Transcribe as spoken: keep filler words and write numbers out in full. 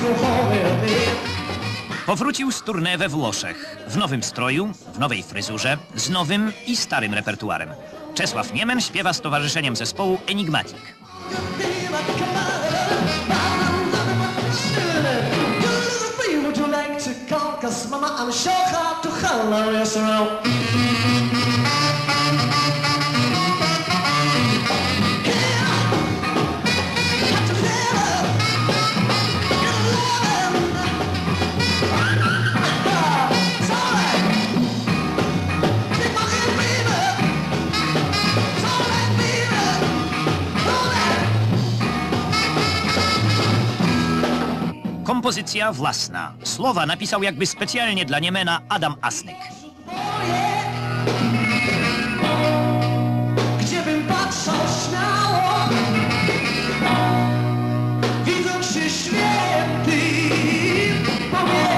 Powrócił z tournée we Włoszech. W nowym stroju, w nowej fryzurze, z nowym i starym repertuarem. Czesław Niemen śpiewa z towarzyszeniem zespołu Enigmatic. Kompozycja własna. Słowa napisał jakby specjalnie dla Niemena Adam Asnyk. Gdziebym patrzał śmiało, widok się świetli, powiem.